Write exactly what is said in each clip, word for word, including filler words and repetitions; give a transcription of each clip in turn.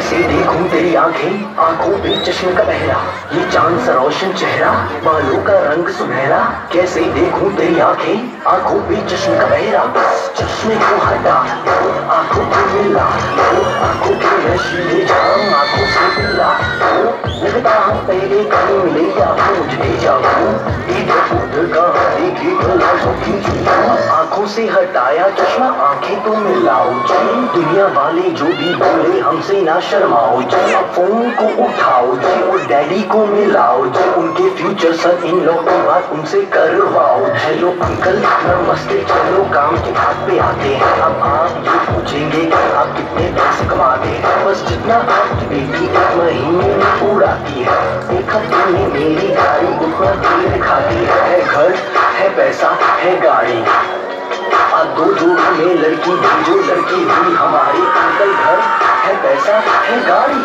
कैसे देखूं तेरी आंखें, आंखों पे चश्मे का पहरा, ये चांद सा रोशन चेहरा, बालों का रंग सुनहरा। कैसे देखूं तेरी आंखें, आंखों पे चश्मे का पहरा, चश्मे को हटा आंखों को मिला, आंखों के नशीले जाम आंखों से मिला। लगता हम पहले कहीं मिले या मुझे जाऊं, इधर उधर कहाँ देखे तलाशों की आंखों से हटाया चश्मा, आंखें तो मिलाओ जी। दुनिया वाले जो भी बोले हमसे ना शर्माओ जी, फोन को उठाओ जी और डैडी को मिलाओ जी, उनके फ्यूचर सन इन लोग की बात उनसे करवाओ। हेलो अंकल नमस्ते, चलो काम की बात पे आते हैं। अब आप ये पूछेंगे कि आप कितने पैसे कमाते हैं, बस जितना आपकी बेटी एक महीने में उड़ाती है। एक हफ्ते में मेरी गाड़ी उतना तेल खाती है, घर है पैसा है गाड़ी, अब दो जोड़ों में लड़की भेजो लड़की हुई हमारी। अंकल घर है पैसा है गाड़ी,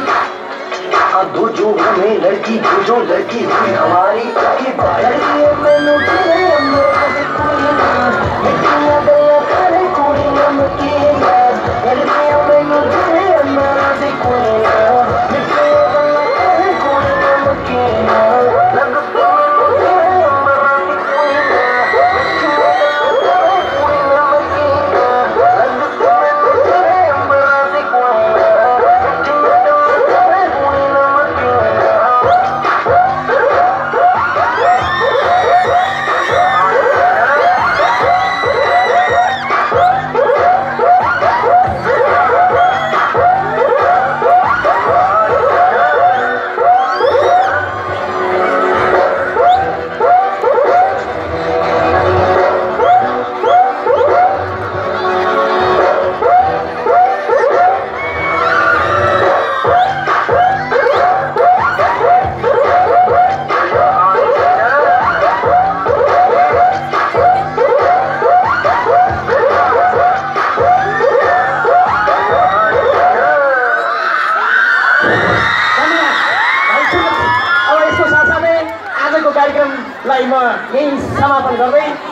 अब दो जोड़ों में लड़की भेजो लड़की हुई हमारी। के बाहर दिए मैनू तेरे अंदर से कोई ना, मिट्टियां गया करे कोई नमकी ना, कर दिया मैनू तेरे अंदर से कोई ना, मिट्टियां गया करे कोई नमकी ना, लगता मैनू तेरे अंदर से कोई ना, मिट्टियां गया करे कोई नमकी ना, लगता मैनू तेरे अंदर से कोई ना, मिट्टियां गया करे कोई नमकी ना। अब यसको साथसाथै आजको कार्यक्रमलाई म यही समापन गर्दै